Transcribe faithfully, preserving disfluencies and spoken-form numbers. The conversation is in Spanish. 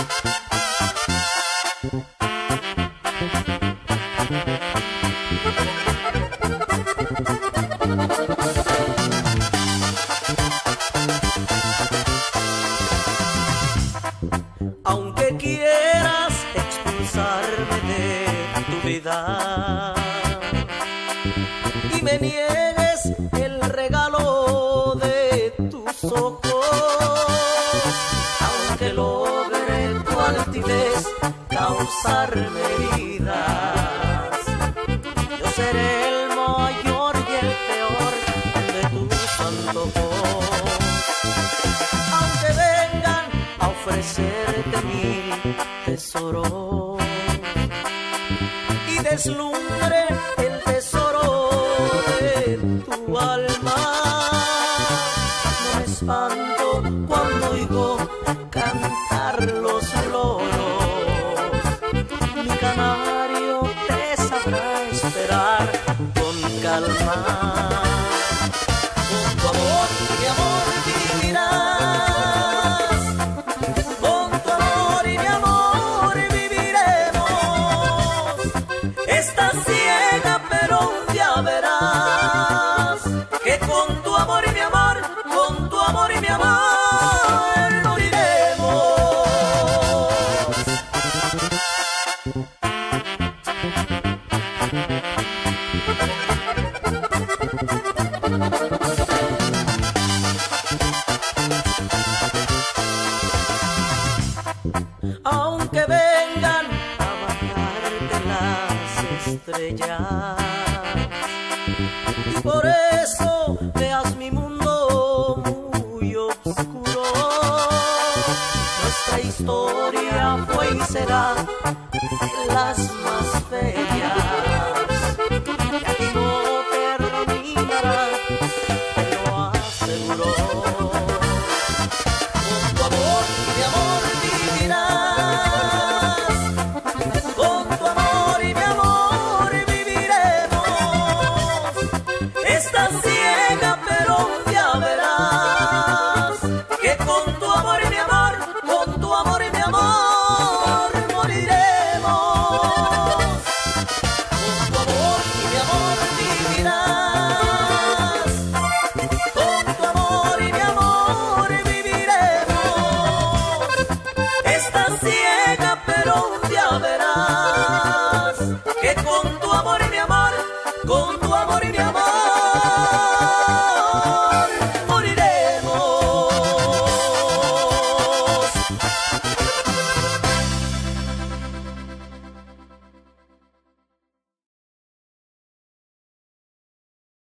Aunque quieras expulsarme de tu vida y me niegues el regalo de tus ojos, aunque logre tu altivez causarme heridas, yo seré el mayor y el peor de tus antojos. Aunque vengan a ofrecerte mil tesoros y deslumbre el tesoro de tu alma, no me espanto cuando oigo cantar los loros. Mi canario te sabrá esperar con calma. Con tu amor, mi amor, vivirás. Con tu amor y mi amor viviremos. Estás ciega, pero un día verás que con tu amor y mi amor, con tu amor y mi amor moriremos. Aunque vengan a bajarte las estrellas y por eso veas mi mundo muy oscuro, nuestra historia fue y será de las más bellas, y aquí no terminará, te lo aseguro. Con tu amor y mi amor vivirás. Con tu amor y mi amor viviremos. Estás ciega, pero un día verás que con tu amor y mi amor, con tu amor y mi amor moriremos. Con tu amor y mi amor vivirás. Con tu amor y mi amor viviremos. Estás ciega, pero